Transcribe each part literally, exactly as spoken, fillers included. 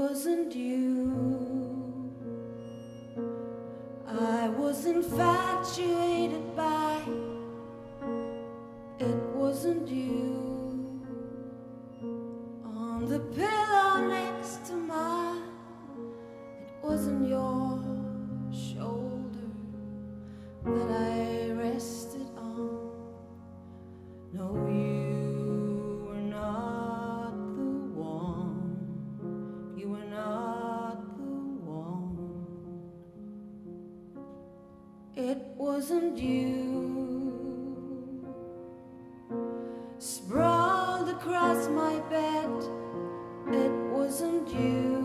wasn't you. I was infatuated by. It wasn't you. On the pillow next to mine, it wasn't your shoulder that I rested on. No, you were not the one. You were not the one. It wasn't you. Sprawled across my bed, it wasn't you.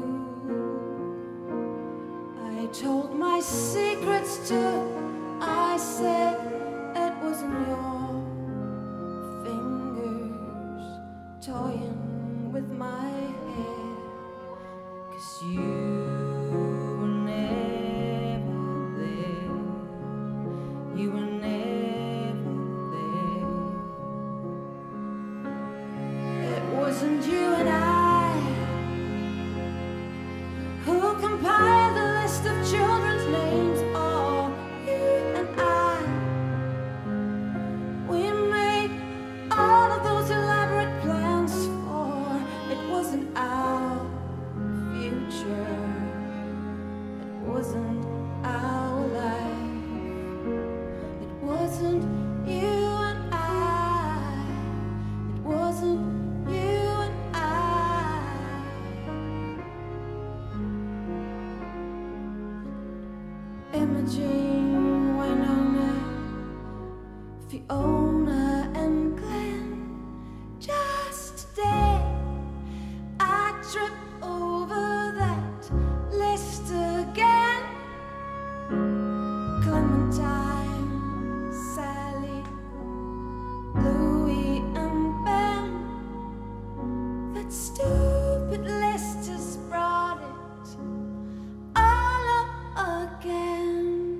I told my secrets to. I said it wasn't your fingers toying with my hair, 'cause you were never there. You were never there. It wasn't you and I who compiled a list of children's names. Fiona and Glenn, just today I trip over that list again. Clementine, Sally, Louis and Ben, that stupid list has brought it all up again.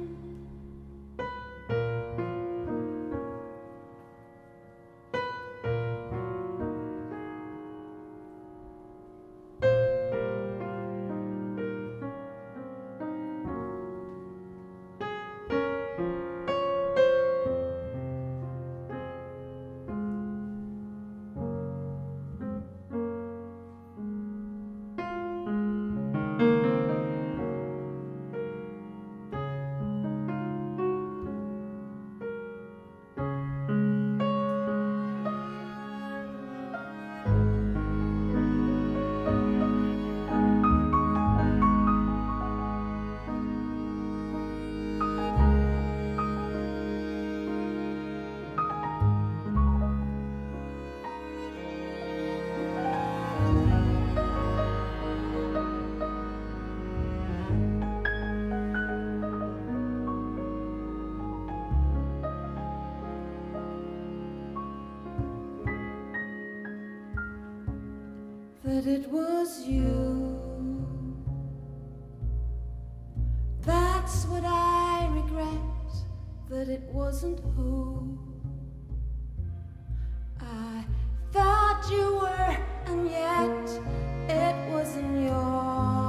That it was you. That's what I regret, that it wasn't who I thought you were, and yet it wasn't yours.